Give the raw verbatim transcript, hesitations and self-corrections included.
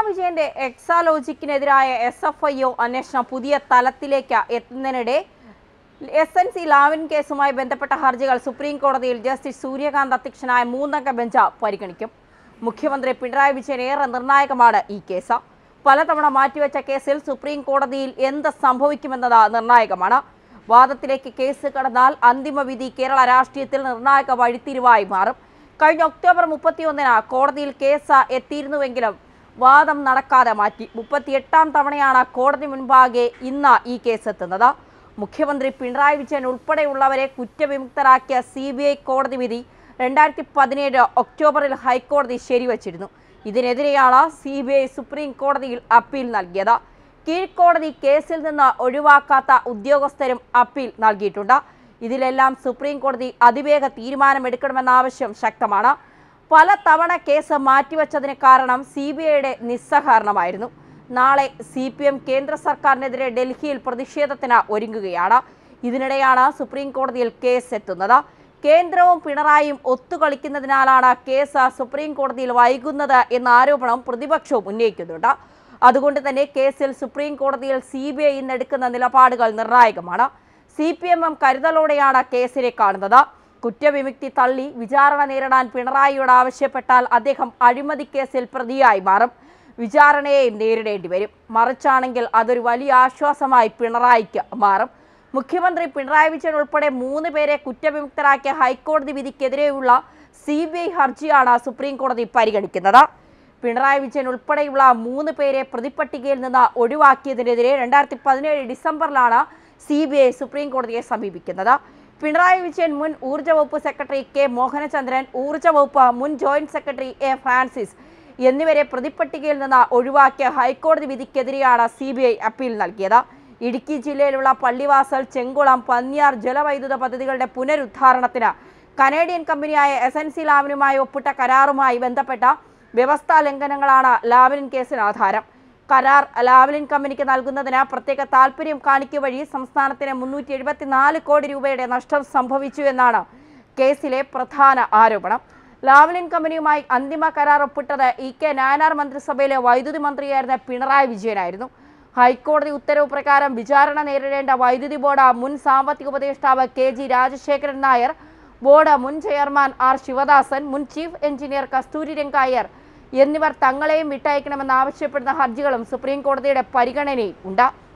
വിജയന്റെ എക്സാലോജിക്കിനെതിരായ S F I O അന്വേഷണം പുതിയ തലത്തിലേക്ക് എത്തുന്നതിനിടെ എസ് എൻ സി ലാവ്ലിൻ കേസുമായി ബന്ധപ്പെട്ട ഹർജികൾ സുപ്രീം കോടതിയിൽ ജസ്റ്റിസ് സൂര്യകാന്ത് അധ്യക്ഷനായ മൂന്നംഗ ബെഞ്ച് പരിഗണിക്കും. മുഖ്യമന്ത്രി പിണറായി വിജയൻ ഏറെ നിർണായകമാണ് ഈ കേസ്. പലതവണ മാറ്റിവെച്ച കേസിൽ സുപ്രീം കോടതിയിൽ എന്ത് സംഭവിക്കുമെന്നത് നിർണായകമാണ്. വാദത്തിലേക്ക് കേസ് കടന്നാൽ അന്തിമ വിധി കേരള രാഷ്ട്രീയത്തിൽ നിർണായക വഴിത്തിരിവായി മാറും. കഴിഞ്ഞ ഒക്ടോബർ മുപ്പത്തിയൊന്നിന് കോടതിയിൽ കേസ് എത്തിയിരുന്നുവെങ്കിലും വാദം നടക്കാതെ മാറ്റി. മുപ്പത്തിയെട്ടാം തവണയാണ് കോടതി മുൻപാകെ ഇന്ന് ഈ കേസ് എത്തുന്നത്. മുഖ്യമന്ത്രി പിണറായി വിജയൻ ഉൾപ്പെടെയുള്ളവരെ കുറ്റവിമുക്തരാക്കിയ സി ബി ഐ കോടതി വിധി രണ്ടായിരത്തി പതിനേഴ് ഒക്ടോബറിൽ ഹൈക്കോടതി ശരിവച്ചിരുന്നു. ഇതിനെതിരെയാണ് സി ബി ഐ സുപ്രീം കോടതിയിൽ അപ്പീൽ നൽകിയത്. കീഴ്ക്കോടതി കേസിൽ നിന്ന് ഒഴിവാക്കാത്ത ഉദ്യോഗസ്ഥരും അപ്പീൽ നൽകിയിട്ടുണ്ട്. ഇതിലെല്ലാം സുപ്രീം കോടതി അതിവേഗ തീരുമാനമെടുക്കണമെന്ന ആവശ്യം ശക്തമാണ്. പല തവണ കേസ് മാറ്റിവെച്ചതിന് കാരണം സി ബി ഐയുടെ നിസ്സഹകരണമായിരുന്നു. നാളെ സി പി എം കേന്ദ്ര സർക്കാരിനെതിരെ ഡൽഹിയിൽ പ്രതിഷേധത്തിന് ഒരുങ്ങുകയാണ്. ഇതിനിടെയാണ് സുപ്രീം കോടതിയിൽ കേസ് എത്തുന്നത്. കേന്ദ്രവും പിണറായിയും ഒത്തുകളിക്കുന്നതിനാലാണ് കേസ് സുപ്രീം കോടതിയിൽ വൈകുന്നത് എന്ന ആരോപണം പ്രതിപക്ഷവും ഉന്നയിക്കുന്നുണ്ട്. അതുകൊണ്ട് തന്നെ കേസിൽ സുപ്രീം കോടതിയിൽ സി ബി ഐ ഇന്ന് എടുക്കുന്ന നിലപാടുകൾ നിർണായകമാണ്. സി പി എം എം കരുതലോടെയാണ് കേസിനെ കാണുന്നത്. കുറ്റവിമുക്തി തള്ളി വിചാരണ നേരിടാൻ പിണറായിയോട് ആവശ്യപ്പെട്ടാൽ അദ്ദേഹം അഴിമതി കേസിൽ പ്രതിയായി മാറും. വിചാരണയെയും നേരിടേണ്ടി വരും. മറിച്ചാണെങ്കിൽ അതൊരു വലിയ ആശ്വാസമായി പിണറായിക്ക് മാറും. മുഖ്യമന്ത്രി പിണറായി വിജയൻ ഉൾപ്പെടെ മൂന്ന് പേരെ കുറ്റവിമുക്തരാക്കിയ ഹൈക്കോടതി വിധിക്കെതിരെയുള്ള സി ബി ഐ ഹർജിയാണ് സുപ്രീം കോടതി പരിഗണിക്കുന്നത്. പിണറായി വിജയൻ ഉൾപ്പെടെയുള്ള മൂന്ന് പേരെ പ്രതിപട്ടികയിൽ നിന്ന് ഒഴിവാക്കിയതിനെതിരെ രണ്ടായിരത്തി പതിനേഴ് ഡിസംബറിലാണ് സി ബി ഐ സുപ്രീം കോടതിയെ സമീപിക്കുന്നത്. പിണറായി വിജയൻ മുൻ ഊർജ്ജ വകുപ്പ് സെക്രട്ടറി കെ മോഹനചന്ദ്രൻ, ഊർജ്ജ വകുപ്പ് മുൻ ജോയിന്റ് സെക്രട്ടറി എ ഫ്രാൻസിസ് എന്നിവരെ പ്രതിപട്ടികയിൽ നിന്ന് ഒഴിവാക്കിയ ഹൈക്കോടതി വിധിക്കെതിരെയാണ് സി ബി ഐ അപ്പീൽ നൽകിയത്. ഇടുക്കി ജില്ലയിലുള്ള പള്ളിവാസൽ, ചെങ്കുളം, പന്നിയാർ ജലവൈദ്യുത പദ്ധതികളുടെ പുനരുദ്ധാരണത്തിന് കനേഡിയൻ കമ്പനിയായ എസ് എൻ സി ലാവ്ലിനുമായി ഒപ്പിട്ട കരാറുമായി ബന്ധപ്പെട്ട വ്യവസ്ഥാ ലംഘനങ്ങളാണ് ലാവ്ലിൻ കേസിന് ആധാരം. കരാർ ലാവ്ലിൻ കമ്പനിക്ക് നൽകുന്നതിന് പ്രത്യേക താൽപര്യം കാണിക്കുക വഴി സംസ്ഥാനത്തിന് മുന്നൂറ്റി എഴുപത്തിനാല് കോടി രൂപയുടെ നഷ്ടം സംഭവിച്ചു എന്നാണ് കേസിലെ പ്രധാന ആരോപണം. ലാവ്ലിൻ കമ്പനിയുമായി അന്തിമ കരാർ ഒപ്പിട്ടത് ഇ കെ നായനാർ മന്ത്രിസഭയിലെ വൈദ്യുതി മന്ത്രിയായിരുന്ന പിണറായി വിജയനായിരുന്നു. ഹൈക്കോടതി ഉത്തരവ് പ്രകാരം വിചാരണ നേരിടേണ്ട വൈദ്യുതി ബോർഡ് മുൻ സാമ്പത്തിക ഉപദേഷ്ടാവ് K G Rajasekharan Nair, board മുൻ ചെയർമാൻ ആർ ശിവദാസൻ, മുൻ ചീഫ് എഞ്ചിനീയർ കസ്തൂരി രംഗായർ എന്നിവർ തങ്ങളെയും വിട്ടയക്കണമെന്ന് ആവശ്യപ്പെടുന്ന ഹർജികളും സുപ്രീം കോടതിയുടെ പരിഗണനയിൽ ഉണ്ട്.